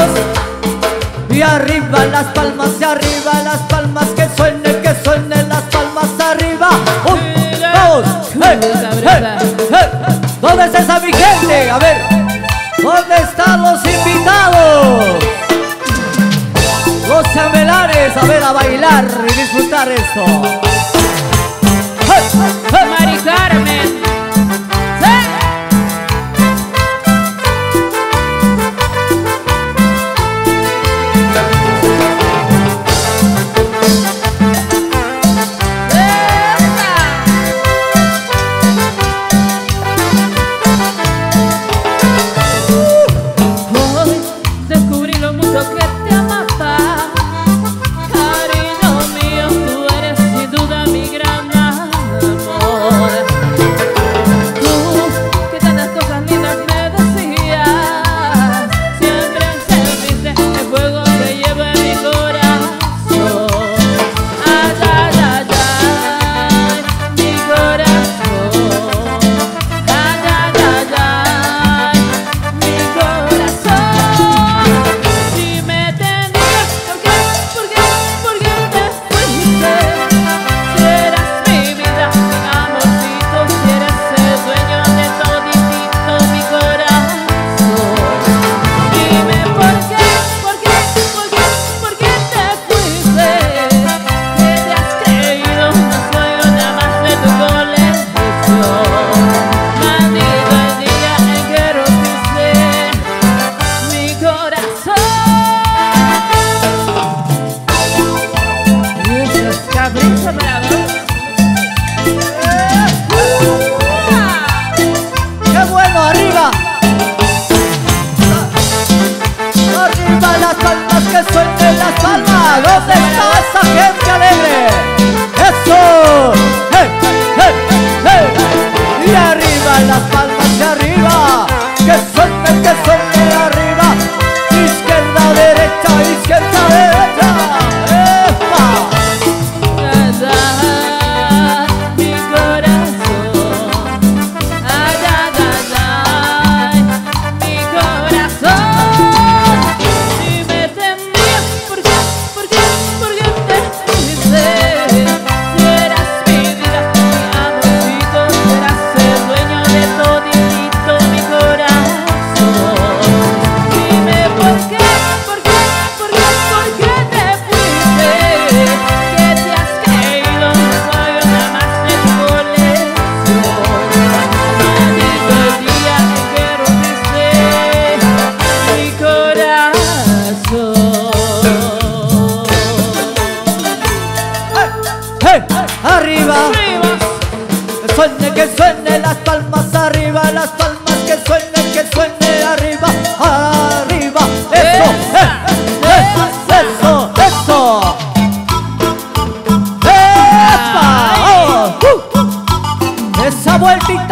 Y arriba las palmas, y arriba las palmas, que suenen las palmas arriba. Un, dos, ¿dónde está esa mi gente? A ver, ¿dónde están los invitados? Los chambelanes, a ver, a bailar y disfrutar esto. Mari Carmen. Que suene las palmas arriba, las palmas que suene arriba, arriba, eso, eso, eso, esa vueltita,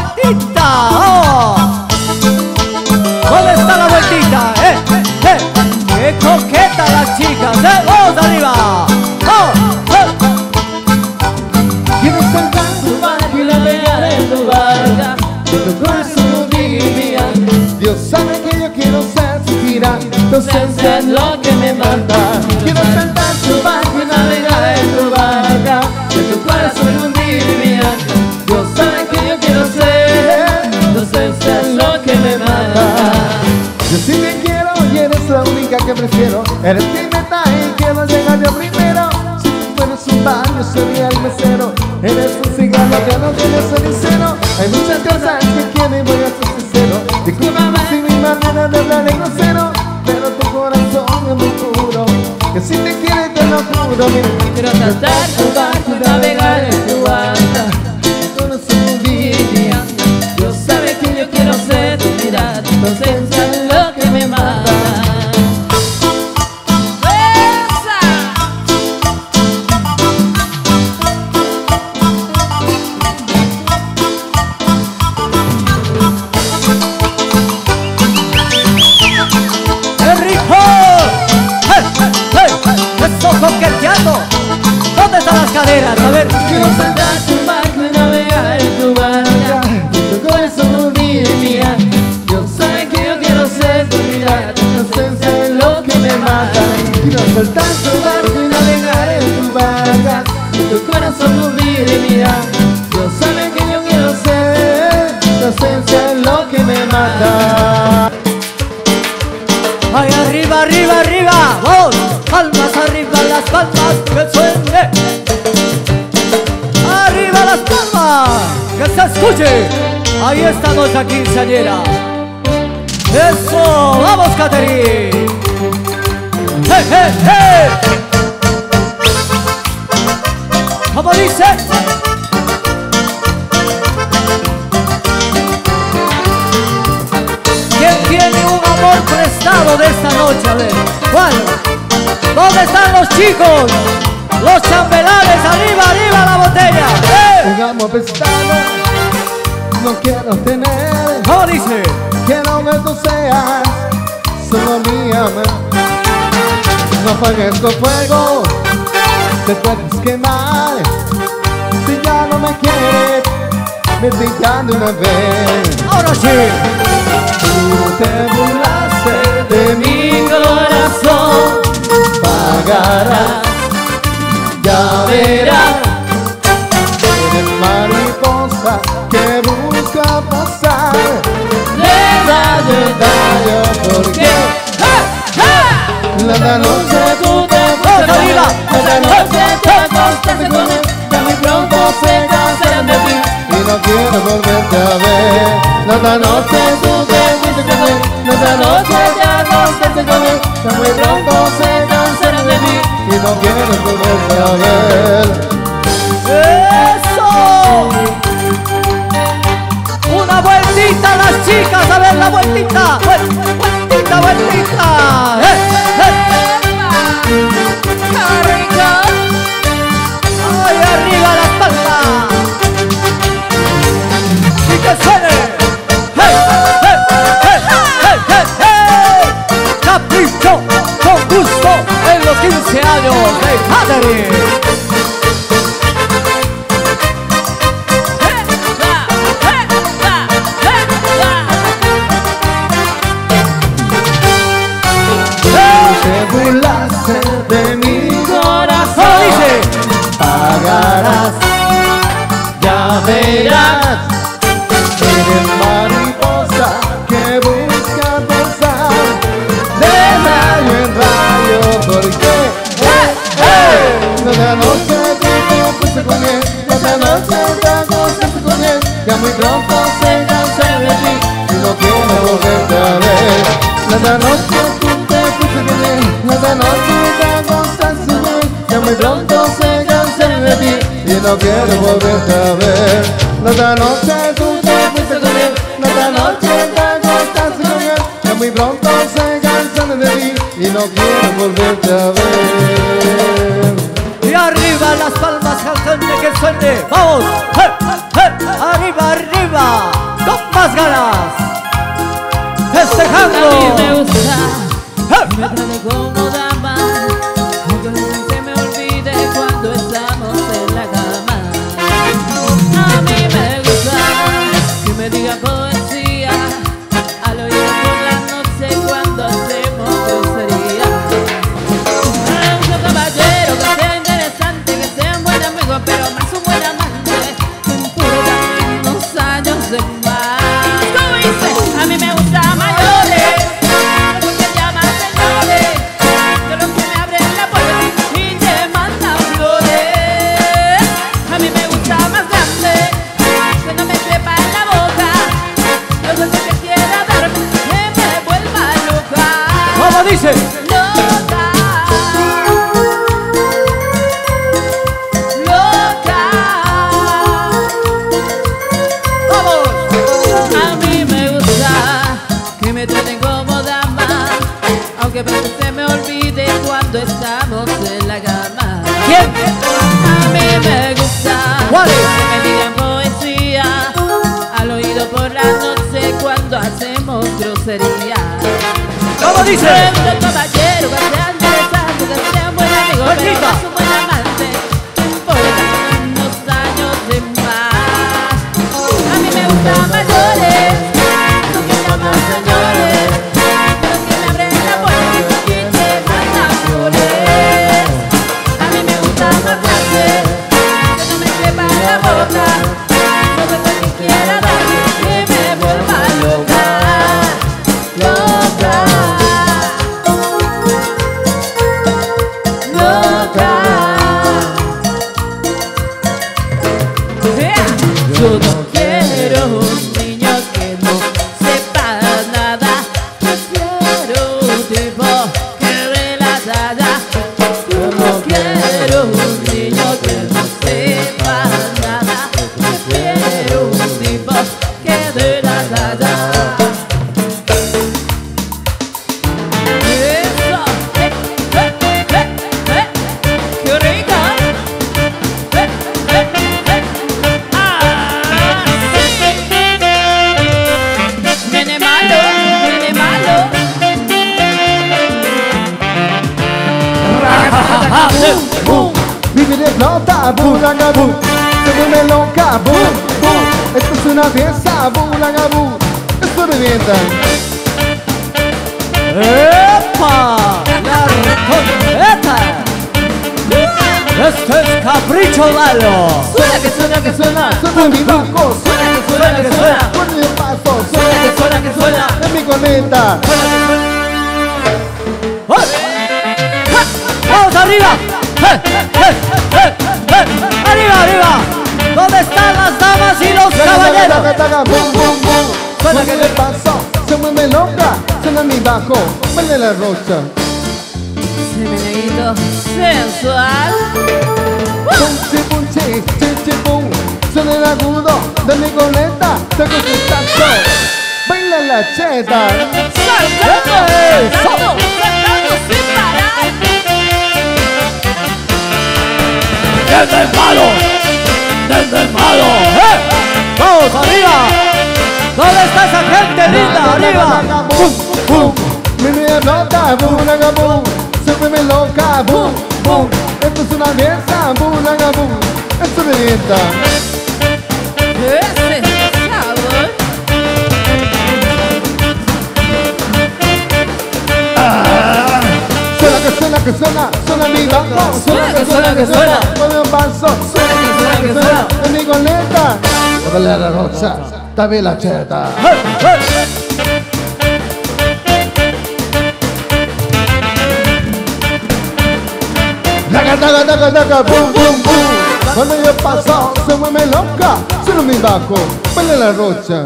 ¿dónde está la vueltita? Qué coqueta las chicas, vamos arriba, Quiero saltar tu barco y navegar en tu barca, de tu corazón vivía. Dios sabe que yo quiero ser tu gira, tu ausencia es lo que me mata. Quiero saltar tu barco y navegar en tu barca, de tu corazón hundir mi alma. Dios sabe que yo quiero ser, tu ausencia es lo que me mata. Yo sí te quiero y eres la única que prefiero. Eres mi meta y quiero llegar yo primero. Eres un baño, sería el mesero. Eres un cigarro que no tiene cenicero. Hay muchas cosas que quiero y voy a ser sincero. Discúlpame si mi manera de hablar es grosero, pero tu corazón es muy puro, que si te quiero te lo juro. Quiero saltar tu barco y navegar en tu barca, tu corazón vivía. Dios sabe que yo quiero ser tu mirada, tu ausencia es lo que me mata. ¿Dónde están las caderas? A ver. Quiero saltar tu barco y navegar en tu barca, tu corazón hundir en mía. Dios sabe que yo quiero ser tu mirada, tu ausencia es saltar tu barco y navegar en tu barca, en tu corazón vivir y mirar. Dios sabe que yo quiero ser, tu ausencia es lo que me mata. Ay, arriba, arriba, arriba, vamos, palmas arriba, las palmas, que suene. Arriba las palmas, que se escuche. Ahí está nuestra quinceañera. Eso, vamos, Caterín. ¡Hey, hey, hey! ¿Cómo dice? ¿Quién tiene un amor prestado de esta noche? A ver, ¿cuál? ¿Dónde están los chicos? Los chambelanes, arriba, arriba la botella. ¡Eh! Un amor prestado no quiero tener. ¿Cómo dice? Quiero que tú seas solo mi amor. No apagues tu fuego, te puedes quemar. Si ya no me quieres, me digan de una vez. Ahora sí. Tú te burlaste de mi corazón, pagarás, ya verás. Eres mariposa que busca pasar de daño en daño, porque la noche tú te fuiste con él, la noche te acostaste con él, ya muy pronto se cansarán de ti y no quiero volverte a ver. La noche tú te fuiste con él, la noche te acostaste con él, ya muy pronto se cansarán de ti y no quiero volverte a ver. ¡Eso! Una vueltita a las chicas, a ver la vueltita. Vueltita, vueltita. ¡Eh, eh! ¡Ay, arriba las palmas! ¡Y que suene! ¡Hey, hey, hey, hey, hey, hey! ¡Capricho con gusto en los 15 años de Caterín! De mi corazón dice, pagarás, ya verás. Eres mariposa que busca pasar de rayo en rayo, porque la noche tú te fuiste con él, la noche te acostaste con él, ya muy pronto se cansará de ti y no quiero volverte a ver. La noche tú te fuiste con él, la noche te acostaste con él, ya muy pronto se cansará de ti y no quiero volverte a ver. La noche tú te fuiste con él, la noche te acostaste con él, ya muy pronto se cansará de ti y no quiero volverte a ver. y arriba las palmas, cantante que suene. ¡Vamos! ¡Hey, hey! ¡Arriba, arriba! ¡Con más ganas! ¡Festejando! A mí me gusta, me trate como dama, aunque no se me olvide cuando estamos en la cama. A mí me gusta que me diga poesía al oído por la noche cuando hacemos grosería. Un caballero que sea interesante, que sea un buen amigo, pero más un buen amante, que importa unos años de más. ¿Cómo dice? A mí me gusta mayores, los que llaman señores, de los que me abren la puerta y te mandan flores. A mí me gusta más grande, que no me trepa en la boca, los besos que quiera darme, que me vuelva loca. ¿Cómo dice? Loca, loca. ¡Vamos! A mí me gusta que me traten como dama, aunque a veces se me olvide cuando estamos en la cama. ¿Quién? A mí me gusta ¿Cuál es? que me digan poesía al oído por la noche cuando hacemos grosería. ¿Cómo dice? Un caballero que sea interesante, que sea un buen amigo, pero Repita. más un buen amante, que importa unos años de más. A mí me gustan mayores, los que llaman señores, los que me abren la puerta y te mandan flores. bulagabú, se vuelve loca, boom, boom. Esto es una fiesta, bulagabú, esto revienta. ¡Epa! ¡La reconeta! ¡Esto es Capricho Lalo! Suena que suena que suena. Suena mi banco, Suena que suena que suena. con el paso, Suena que suena que suena. en mi corneta. ¡Vamos arriba! ¡Arriba, arriba! ¿Dónde están las damas y los caballeros? Boom, boom, boom. Suena que Con el paso, se mueve loca, suena mi bajo, mueve la rocha. Ese meneíto sensual. Punchi, punchi, chichi, pum. Suena el agudo de mi corneta, saco su saxo, baila la cheta. Saltando, saltando, saltando sin parar. ¡Desde el palo! ¡Desde el palo! ¡Vamos, arriba! ¿Dónde está esa gente linda? ¡Arriba! Boom, boom. Mi vida rota, boom, laga, boom. Se mueve loca, boom, boom. Esto es una fiesta, boom, laga, boom. Esto revienta. Ese sabor. Suena que suena, suena mi banco. Suena que suena que suena. Mueve un paso, Suena que suena. en mi corneta. Mueve la rocha, también la cheta. Daga, daga, daga, daga, boom, boom, boom. Cuando yo paso, se mueve loca. Suena mi bajo, baila la rocha.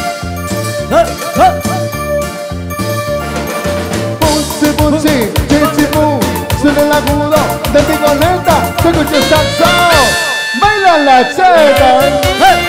Punchi, punchi, chichi, boom. Suena el agudo de mi corneta. Se escucha el saxo, baila la cheta.